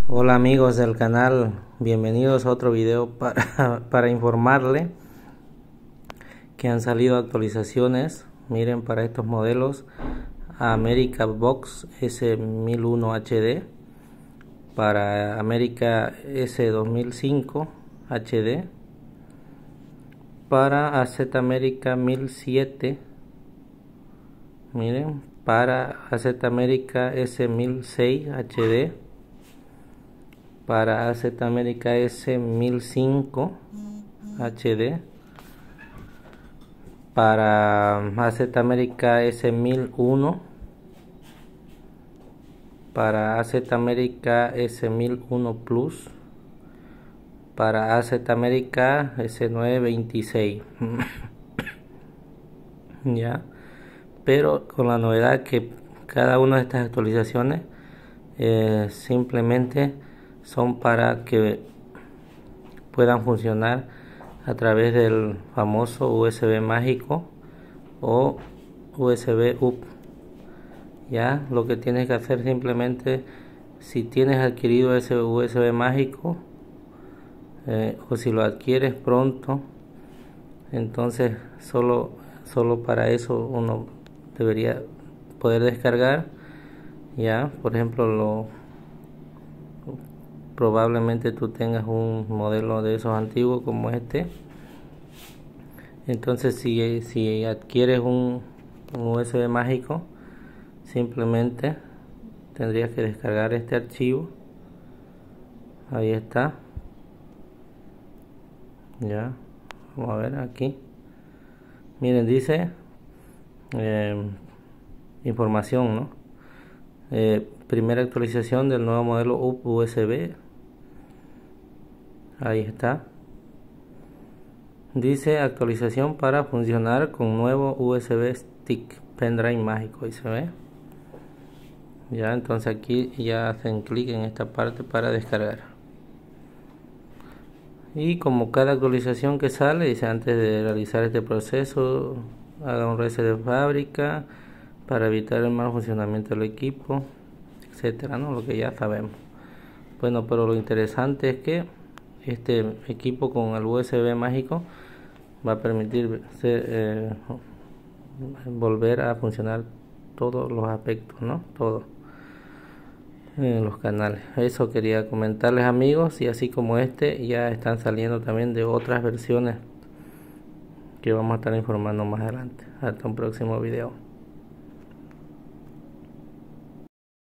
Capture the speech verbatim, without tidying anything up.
Hola amigos del canal, bienvenidos a otro video para, para informarle que han salido actualizaciones. Miren, para estos modelos: America Box S mil uno H D, para America S dos mil cinco H D, para A Z America mil siete, miren, para A Z America S mil seis H D, para A Z America S mil cinco H D, para A Z America S mil uno, para A Z America S mil uno Plus, para A Z America S nueve veintiséis. Ya, pero con la novedad que cada una de estas actualizaciones eh, simplemente son para que puedan funcionar a través del famoso U S B mágico o U S B U P. Ya, lo que tienes que hacer simplemente, si tienes adquirido ese U S B mágico eh, o si lo adquieres pronto, entonces solo solo para eso uno debería poder descargar. Ya, por ejemplo, lo probablemente tú tengas un modelo de esos antiguos como este. Entonces si, si adquieres un, un U S B mágico, simplemente tendrías que descargar este archivo. Ahí está. Ya, vamos a ver aquí. Miren, dice eh, información, ¿no? Eh, primera actualización del nuevo modelo U P U S B. Ahí está. Dice actualización para funcionar con nuevo U S B stick pendrive mágico. Ahí se ve. Ya, entonces aquí ya hacen clic en esta parte para descargar. Y como cada actualización que sale, dice: antes de realizar este proceso, haga un reset de fábrica para evitar el mal funcionamiento del equipo, etcétera, ¿no? Lo que ya sabemos. Bueno, pero lo interesante es que este equipo con el U S B mágico va a permitir ser, eh, volver a funcionar todos los aspectos, ¿no? Todos en los canales. Eso quería comentarles, amigos, y así como este ya están saliendo también de otras versiones que vamos a estar informando más adelante. Hasta un próximo video.